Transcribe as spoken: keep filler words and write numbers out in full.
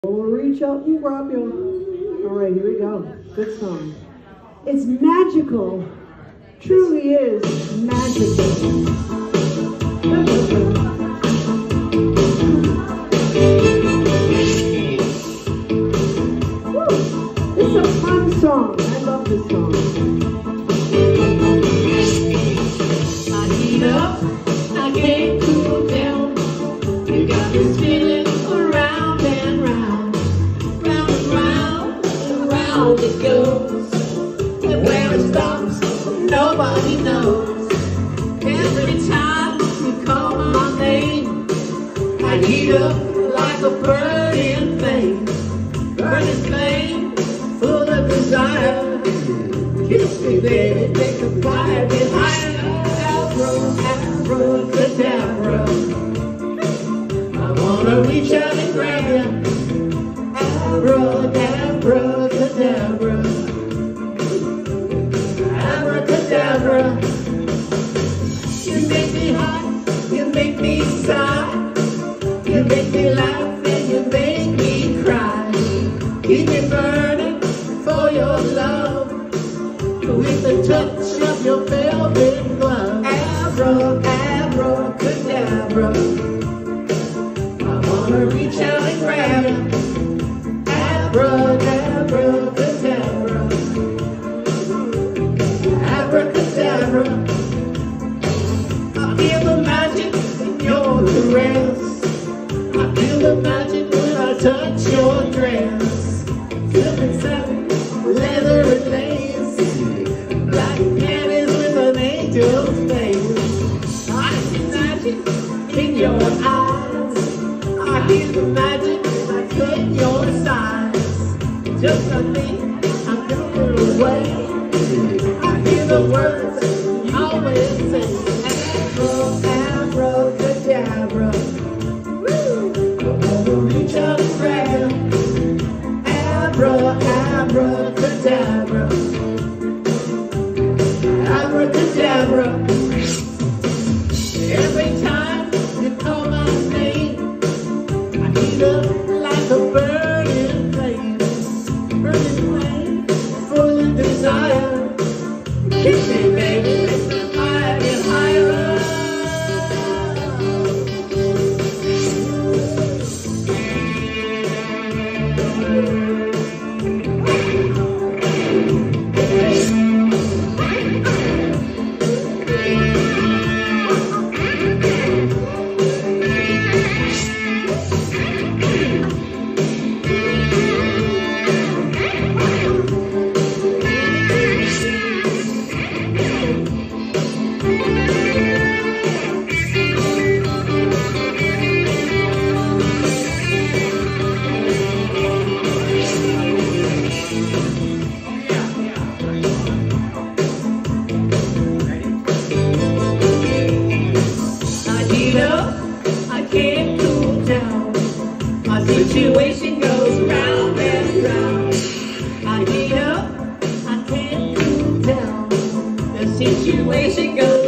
We'll reach out and grab you. All right, here we go. Good song. It's magical. Truly is magical. Woo. It's a fun song. I love this song. I heat up, I can't cool down. You got this feeling around and round, round and round, and round it goes. And where it stops, nobody knows. Every time you call my name, I heat up like a burning flame, burning flame, full of desire. Kiss me, baby, take the fire, get higher. Abra, Cadabra, I wanna reach out and grab you. Abra, Abra, Cadabra, Abra, Cadabra. You make me hot, you make me sigh, you make me laugh and you make me cry. Keep me burning for your love, with the touch of your velvet glove. Abra, Abra, Cadabra, I wanna reach out and grab you. Abra, Abra, Cadabra, Abra, Cadabra. I feel the magic in your caress, I feel the magic when I touch your dress. Silk satin, leather and lace, black panties with an angel's face. I see magic in your eyes, I hear the magic I cut your size. Just like me, I'm going away, I hear the words you always say. Abra, Abra, Cadabra, I wanna reach out and grab you. Abra, Abra, Cadabra, Abra, Cadabra. Every time you call my name, I heat up like a burning flame, burning flame, full of desire. Kiss me, baby, make the fire get higher. I can't cool down, my situation goes round and round. I heat up, I can't cool down, the situation goes